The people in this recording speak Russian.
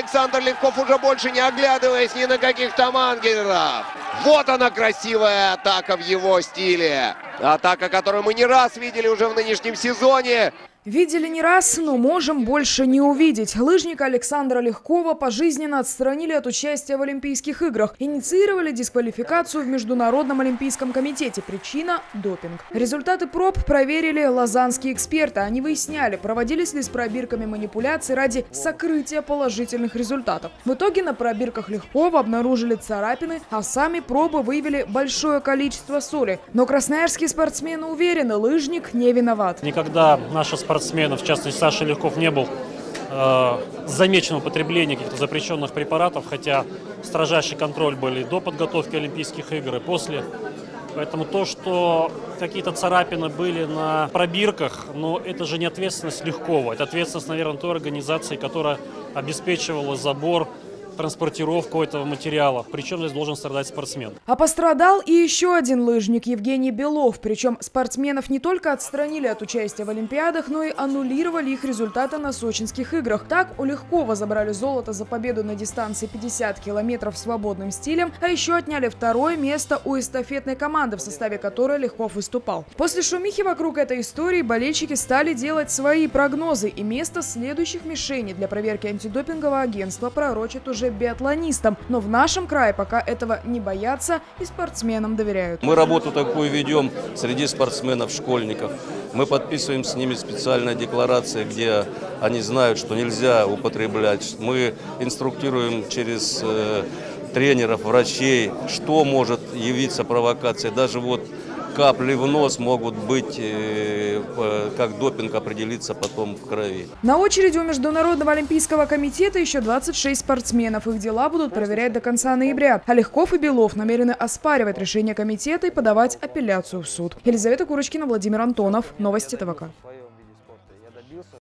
Александр Легков, уже больше не оглядываясь ни на каких там ангелов. Вот она, красивая атака в его стиле. Атака, которую мы не раз видели уже в нынешнем сезоне. Видели не раз, но можем больше не увидеть. Лыжника Александра Легкова пожизненно отстранили от участия в Олимпийских играх. Инициировали дисквалификацию в Международном олимпийском комитете. Причина – допинг. Результаты проб проверили лозаннские эксперты. Они выясняли, проводились ли с пробирками манипуляции ради сокрытия положительных результатов. В итоге на пробирках Легкова обнаружили царапины, а сами пробы выявили большое количество соли. Но красноярские спортсмены уверены, лыжник не виноват. Никогда наши спортсмены, в частности Саша Легков, не был замечен в употреблении каких-то запрещенных препаратов, хотя строжайший контроль были до подготовки Олимпийских игр и после. Поэтому то, что какие-то царапины были на пробирках, но это же не ответственность Легкова. Это ответственность, наверное, той организации, которая обеспечивала забор, транспортировку этого материала. Причем здесь должен страдать спортсмен. А пострадал и еще один лыжник Евгений Белов. Причем спортсменов не только отстранили от участия в Олимпиадах, но и аннулировали их результаты на сочинских играх. Так у Легкова забрали золото за победу на дистанции 50 километров свободным стилем, а еще отняли второе место у эстафетной команды, в составе которой Легков выступал. После шумихи вокруг этой истории болельщики стали делать свои прогнозы, и место следующих мишеней для проверки антидопингового агентства пророчит уже биатлонистам. Но в нашем крае пока этого не боятся и спортсменам доверяют. Мы работу такую ведем среди спортсменов, школьников. Мы подписываем с ними специальные декларации, где они знают, что нельзя употреблять. Мы инструктируем через тренеров, врачей, что может явиться провокацией. Даже вот капли в нос могут быть, как допинг определиться потом в крови. На очереди у Международного олимпийского комитета еще 26 спортсменов. Их дела будут проверять до конца ноября. А Легков и Белов намерены оспаривать решение комитета и подавать апелляцию в суд. Елизавета Курочкина, Владимир Антонов. Новости ТВК.